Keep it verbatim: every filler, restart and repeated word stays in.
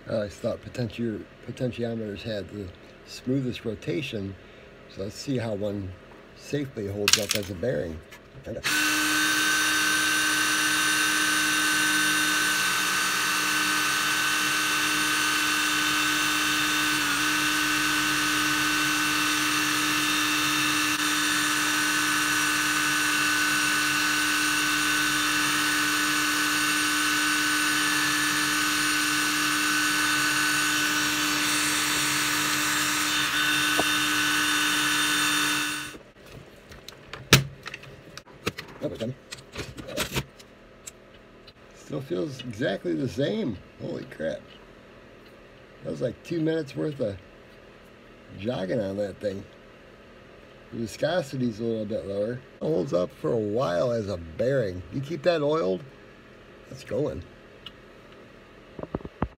I always thought potentio potentiometers had the smoothest rotation, so let's see how one safely holds up as a bearing. That was done. Still feels exactly the same. Holy crap. That was like two minutes worth of jogging on that thing. The viscosity's a little bit lower. It holds up for a while as a bearing. You keep that oiled, it's going.